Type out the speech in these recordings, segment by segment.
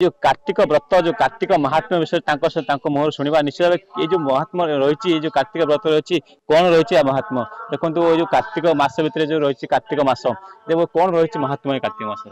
जो कार्तिक व्रत जो कार्तिक महात्म्य विषय मोहर शुणा निश्चित भाव ये जो महात्म्य रही जो कार्तिक व्रत रही कौन रही महात्म्य देखो जो कार्तिक मास भितर जो रही कार्तिक मास देखो कौन रही महात्म्य कार्तिक मास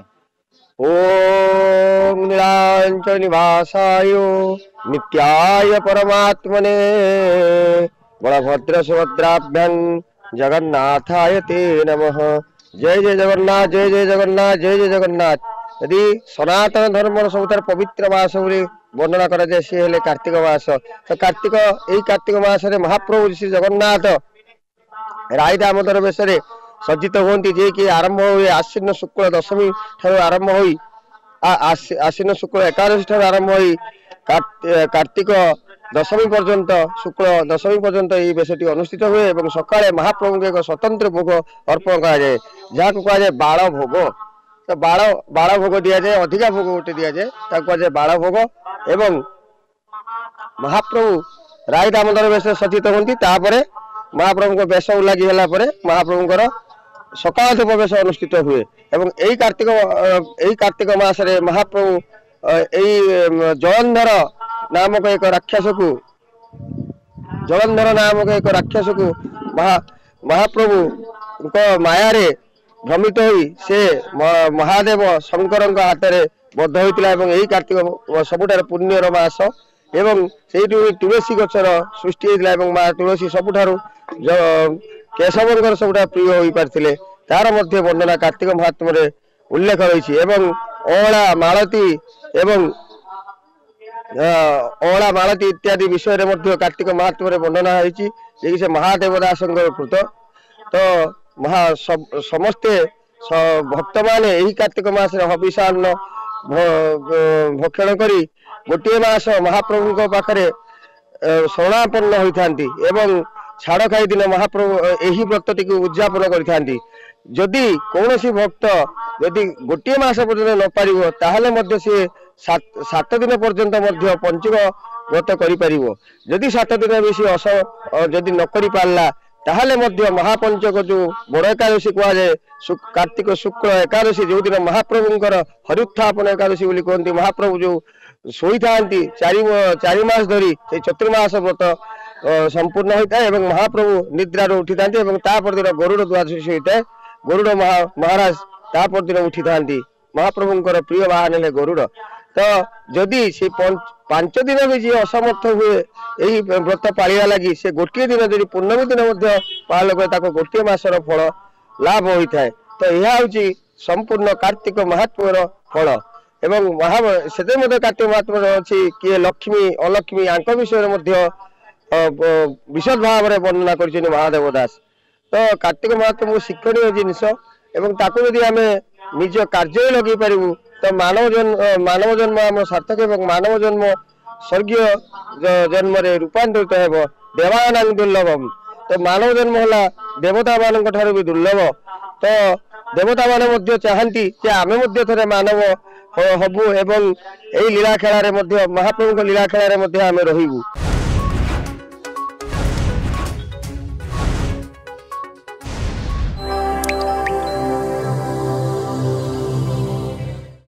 ओम नीलांचल निवासाय नित्याय परमात्मने बलभद्र सुभद्राभ्यां जगन्नाथाय ते नमः। जय जय जगन्नाथ, जय जय जगन्नाथ, जय जय जगन्नाथ। यदि सनातन धर्म सबुठार पवित्र मास वर्णना करा जाए सी हेले कार्तिक मास। तो कार्तिक यही कार्तिक मास महाप्रभु श्री जगन्नाथ राय दामोदर बेश सज्जित होती जे कि आरंभ हुए आश्विन शुक्ल दशमी ठार आरंभ हुई आश्विन शुक्ल एकादशी ठार आरंभ हुई कार्तिक दशमी पर्यंत शुक्ल दशमी पर्यंत यह बेशटी अनुष्ठित हुए और सकाळे महाप्रभु एक स्वतंत्र भोग अर्पण कराए जहाँ कहुए बाड़ भोग। तो बाड़ भोग दि जाए अधिका भोग गोटे दि जाए कहुए बाड़ भोग एवं महाप्रभु राय दामोदर बेश सज्जित होती महाप्रभु बेश उल्लागी है महाप्रभुर सकाल धूप बेश अनुष्ठित हुए एवं यही कार्तिक मासरे महाप्रभु यही जलंधर नामक एक राक्षस को महाप्रभु माया भ्रमित हुई से महादेव शंकर हाथ में बद्ध होता यही कार्तिक सबुठार पुण्यर मास एवं से तुलसी गचर सृष्टि होता माँ तुलसी सबुठार केशवर सबुठा प्रिय हो पारे तार मध्य वर्णना कार्तिक महात्म्य उल्लेख रही अला मालती एवं अला मालती इत्यादि विषय कार्तिक महात्म्य वर्णना होती से महादेवदास कृत। तो समस्ते भक्त माने यही कार्तिक मास हविषान्न भक्षण करी गोटे मास महाप्रभु पाखरे शरणापन्न होती छाड़ खाई दिन महाप्रभु यही व्रतटी को उद्यापन करती। जदि कौन सी भक्त यदि गोटे मास पर्यटन न पार सी 7 दिन पर्यंत पंचुक व्रत करी सात दिन भी सी जदि न करी पारला ताहले महापंचक जो बड़ एकादशी कहुए कार्तिक शुक्ल एकादशी जो दिन महाप्रभुंर हरित्थापन एकादशी बोली कहते महाप्रभु जो शोई था चारि मास धरी चतुर्मास व्रत संपूर्ण होता है महाप्रभु निद्रार उठी था दिन गरुड़ द्वादशी होता है गरुड़ महाराज तापर दिन उठी था महाप्रभुंर प्रिय वाहन है गरुड़। तो जदि से 5 दिन भी जी असमर्थ हुए यही व्रत पालिया लगी से गोटे दिन जब पूर्णमी दिन पाल करे गोटे मासर फल लाभ होता है। तो यह हूँ संपूर्ण कार्तिक महात्म्यर फल एवं से कार्तिक महात्म्य अच्छी किए लक्ष्मी अलक्ष्मी आंक विषय विशद भाव में वर्णना कर महादेव दास। तो कार्तिक महात्म्य शिक्षणीय जिनस जदि आम निज कार्य लगे पारू तो मानव जन्म आम सार्थक और मानव जन्म स्वर्गीय जन्म रूपांतरित हो देवानां दुर्लभम। तो मानव जन्म है देवता मान भी दुर्लभ। तो देवता मान चाहती आम थे मानव हबू एवं यही लीला खेल महाप्रभु लीला खेल आम रही।